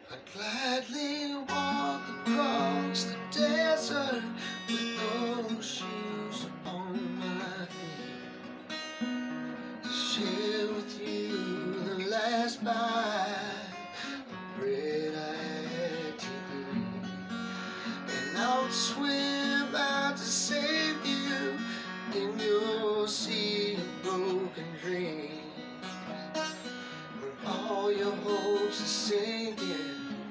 I'd gladly walk across the desert with no shoes upon my feet, to share with you the last bite of bread I had to eat. And I would swim out to save you in your sea of broken dreams. When all your hopes are sinking,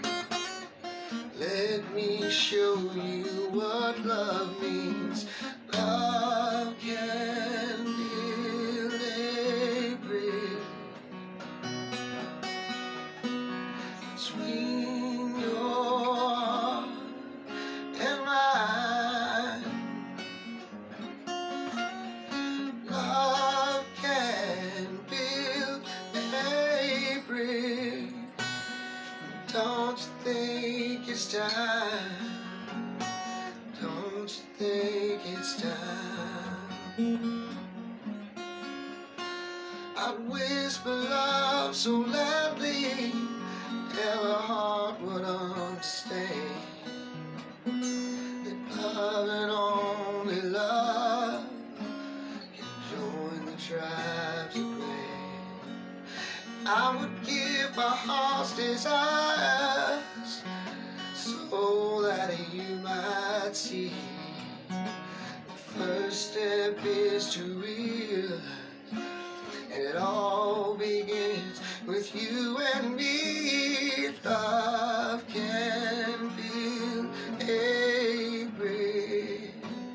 let me show you what love means. Love can build a bridge between your heart and mine. Love can build a bridge. Don't you think it's time? Don't you think it's time? I'd whisper love so loudly every heart would understand that love and only love can join the tribes of man. I would give my heart's desires so that you might see. The first step is to realize, and it all begins with you and me. Love can build a bridge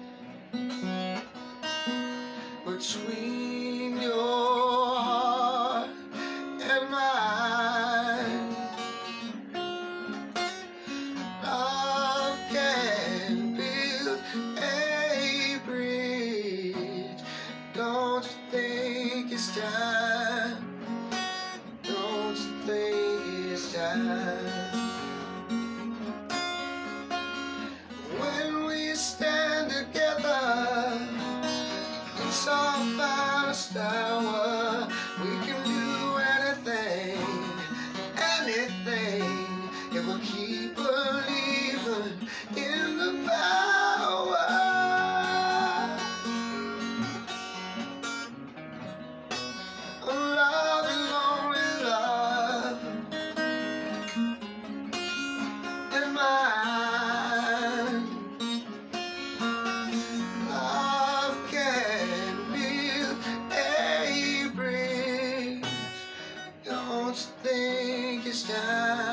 between your heart and mine. Love can build a bridge. Don't you think it's time? Don't you think it's time? When we stand together, it's our finest hour. We can do anything, anything, if we keep believing in the power of love and only love and mine. Love can build a bridge. Don't you think it's time?